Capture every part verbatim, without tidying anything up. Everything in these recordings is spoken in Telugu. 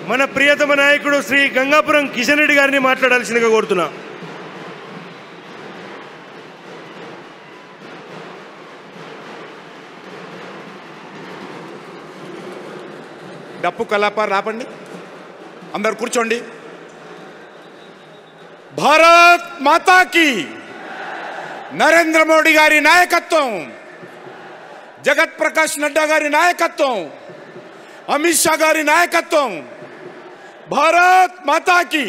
మన ప్రియతమ నాయకుడు శ్రీ గంగాపురం కిషన్ రెడ్డి గారిని మాట్లాడాల్సిందిగా కోరుతున్నా. డప్పు కలాపారు రాపండి, అందరు కూర్చోండి. భారత్ మాతాకి నరేంద్ర మోడీ గారి నాయకత్వం, జగత్ ప్రకాష్ నడ్డా గారి నాయకత్వం, అమిత్ షా గారి నాయకత్వం. భారత్ మాతాకి.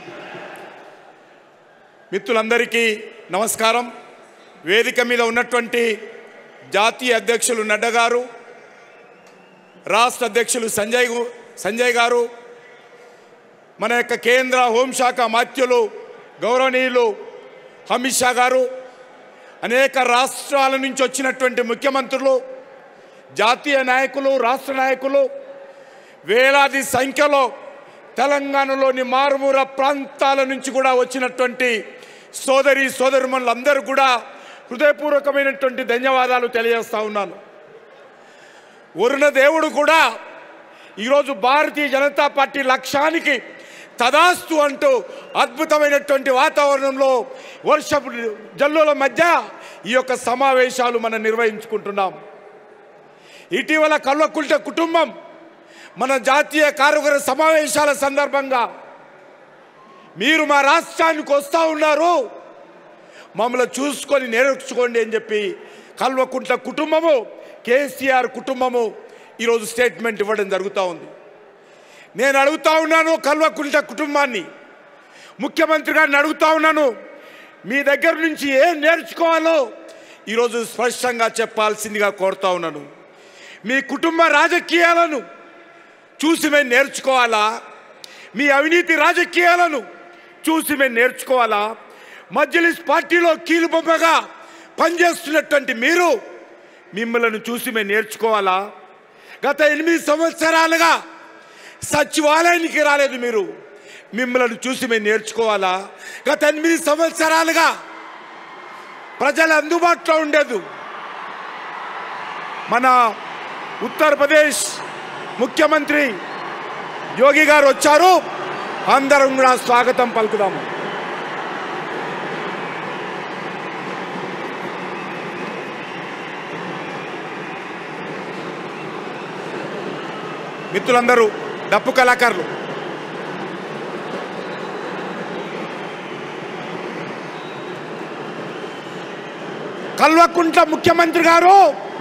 మిత్రులందరికీ నమస్కారం. వేదిక మీద ఉన్నటువంటి జాతీయ అధ్యక్షులు నడ్డా గారు, రాష్ట్ర అధ్యక్షులు సంజయ్ సంజయ్ గారు, మన యొక్క కేంద్ర హోంశాఖ మాత్యులు గౌరవనీయులు అమిత్ షా గారు, అనేక రాష్ట్రాల నుంచి వచ్చినటువంటి ముఖ్యమంత్రులు, జాతీయ నాయకులు, రాష్ట్ర నాయకులు, వేలాది సంఖ్యలో తెలంగాణలోని మారుమూల ప్రాంతాల నుంచి కూడా వచ్చినటువంటి సోదరి సోదరుమణులందరూ కూడా హృదయపూర్వకమైనటువంటి ధన్యవాదాలు తెలియజేస్తా ఉన్నాను. వరుణ దేవుడు కూడా ఈరోజు భారతీయ జనతా పార్టీ లక్ష్యానికి తదాస్తు అంటూ అద్భుతమైనటువంటి వాతావరణంలో వర్షపు జల్లుల మధ్య ఈ యొక్క సమావేశాలు మనం నిర్వహించుకుంటున్నాం. ఇటీవల కల్వకుంట్ల కుటుంబం మన జాతీయ కార్యవర్గ సమావేశాల సందర్భంగా మీరు మా రాష్ట్రానికి వస్తూ ఉన్నారు, మమ్మల్ని చూసుకొని నేర్చుకోండి అని చెప్పి కల్వకుంట్ల కుటుంబము, కేసీఆర్ కుటుంబము ఈరోజు స్టేట్మెంట్ ఇవ్వడం జరుగుతూ ఉంది. నేను అడుగుతా ఉన్నాను కల్వకుంట్ల కుటుంబాన్ని, ముఖ్యమంత్రి గారిని అడుగుతా ఉన్నాను, మీ దగ్గర నుంచి ఏం నేర్చుకోవాలో ఈరోజు స్పష్టంగా చెప్పాల్సిందిగా కోరుతా ఉన్నాను. మీ కుటుంబ రాజకీయాలను చూసి మేము నేర్చుకోవాలా? మీ అవినీతి రాజకీయాలను చూసి మేము నేర్చుకోవాలా? మజ్లిస్ పార్టీలో కీలుబొమ్మగా పనిచేస్తున్నటువంటి మీరు, మిమ్మల్ని చూసి మేము నేర్చుకోవాలా? గత ఎనిమిది సంవత్సరాలుగా సచివాలయానికి రాలేదు మీరు, మిమ్మల్ని చూసి మేము నేర్చుకోవాలా? గత ఎనిమిది సంవత్సరాలుగా ప్రజల అందుబాటులో ఉండేది మన ఉత్తరప్రదేశ్ ముఖ్యమంత్రి యోగి గారు వచ్చారు, అందరం కూడా స్వాగతం పలుకుదాము. మిత్రులందరూ డప్పు కళాకారులు, కల్వకుంట్ల ముఖ్యమంత్రి గారు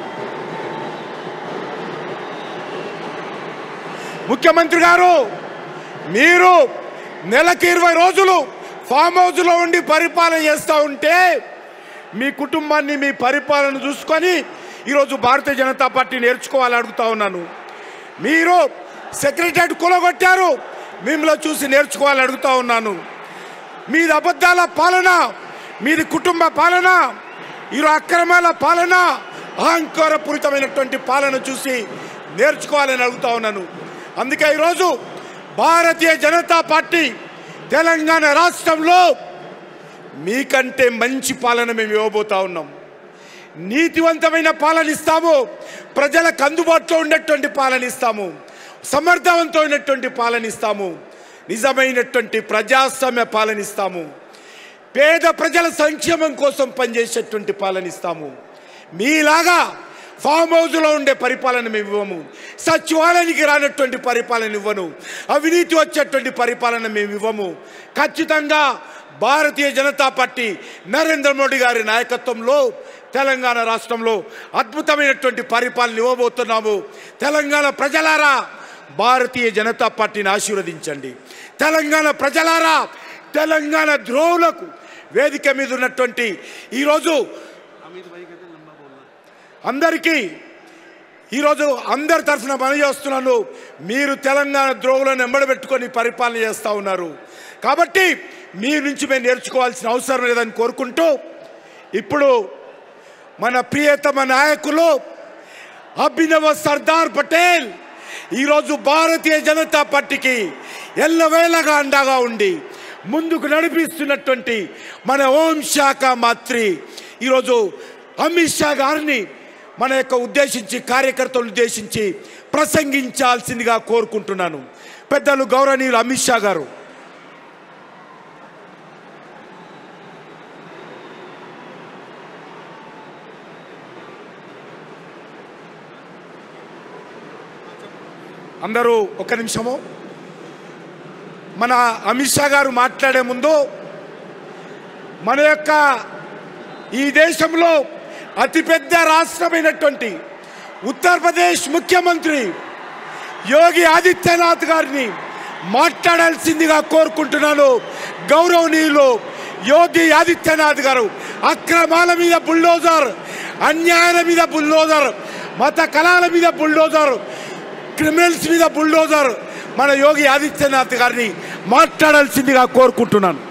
ముఖ్యమంత్రి గారు మీరు నెలకి ఇరవై రోజులు ఫామ్ హౌస్లో ఉండి పరిపాలన చేస్తూ ఉంటే మీ కుటుంబాన్ని, మీ పరిపాలన చూసుకొని ఈరోజు భారతీయ జనతా పార్టీ నేర్చుకోవాలని అడుగుతా ఉన్నాను. మీరు సెక్రటరీ కూలగొట్టారు, మిమ్మల్ని చూసి నేర్చుకోవాలని అడుగుతా ఉన్నాను. మీది అబద్ధాల పాలన, మీది కుటుంబ పాలన, ఈరోజు అక్రమాల పాలన, అహంకారపూరితమైనటువంటి పాలన చూసి నేర్చుకోవాలని అడుగుతా ఉన్నాను. అందుకే ఈరోజు భారతీయ జనతా పార్టీ తెలంగాణ రాష్ట్రంలో మీకంటే మంచి పాలన మేము ఇవ్వబోతా ఉన్నాం. నీతివంతమైన పాలన ఇస్తాము, ప్రజలకు అందుబాటులో ఉన్నటువంటి పాలన ఇస్తాము, సమర్థవంతమైనటువంటి పాలన ఇస్తాము, నిజమైనటువంటి ప్రజాస్వామ్య పాలన ఇస్తాము, పేద ప్రజల సంక్షేమం కోసం పనిచేసేటువంటి పాలన ఇస్తాము. మీలాగా ఫామ్ హౌస్లో ఉండే పరిపాలన మేము ఇవ్వము, సచివాలయానికి రానటువంటి పరిపాలన ఇవ్వను, అవినీతి వచ్చేటువంటి పరిపాలన మేము ఇవ్వము. ఖచ్చితంగా భారతీయ జనతా పార్టీ నరేంద్ర మోడీ గారి నాయకత్వంలో తెలంగాణ రాష్ట్రంలో అద్భుతమైనటువంటి పరిపాలన ఇవ్వబోతున్నాము. తెలంగాణ ప్రజలారా భారతీయ జనతా పార్టీని ఆశీర్వదించండి. తెలంగాణ ప్రజలారా తెలంగాణ ద్రోహులకు వేదిక మీద ఉన్నటువంటి ఈరోజు అందరికీ ఈరోజు అందరి తరఫున మనవి చేస్తున్నాను, మీరు తెలంగాణ ద్రోహులను ఎంబడబెట్టుకొని పరిపాలన చేస్తూ ఉన్నారు కాబట్టి మీ నుంచి మేము నేర్చుకోవాల్సిన అవసరం లేదని కోరుకుంటూ, ఇప్పుడు మన ప్రియతమ నాయకులు అభినవ సర్దార్ పటేల్ ఈరోజు భారతీయ జనతా పార్టీకి ఎల్లవేళగా అండగా ఉండి ముందుకు నడిపిస్తున్నటువంటి మన హోంశాఖ మంత్రి ఈరోజు అమిత్ షా గారిని మన యొక్క ఉద్దేశించి కార్యకర్తలను ఉద్దేశించి ప్రసంగించాల్సిందిగా కోరుకుంటున్నాను. పెద్దలు గౌరవనీయులు అమిత్ షా గారు. అందరూ ఒక్క నిమిషము. మన అమిత్ షా గారు మాట్లాడే ముందు మన యొక్క ఈ దేశంలో అతిపెద్ద రాష్ట్రమైనటువంటి ఉత్తరప్రదేశ్ ముఖ్యమంత్రి యోగి ఆదిత్యనాథ్ గారిని మాట్లాడాల్సిందిగా కోరుకుంటున్నాను. గౌరవనీయులు యోగి ఆదిత్యనాథ్ గారు అక్రమాల మీద బుల్డోజర్, అన్యాయాల మీద బుల్డోజర్, మత కళాల మీద బుల్డోజర్, క్రిమినల్స్ మీద బుల్డోజర్ మన యోగి ఆదిత్యనాథ్ గారిని మాట్లాడాల్సిందిగా కోరుకుంటున్నాను.